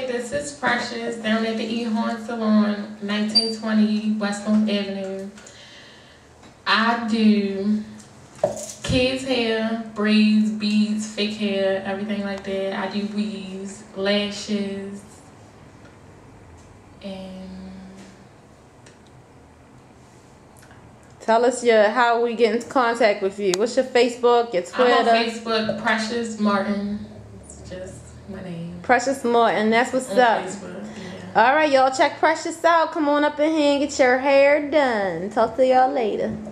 Hey, this is Precious down at the E-Horn Salon, 1920 West North Avenue. I do kids' hair, braids, beads, fake hair, everything like that. I do weaves, lashes, and tell us how we get in contact with you. What's your Facebook, your Twitter? I'm on Facebook, Precious Martin. It's just my name. Precious Martin, that's what's on up. Facebook, yeah. All right, y'all, check Precious out. Come on up in here and get your hair done. Talk to y'all later.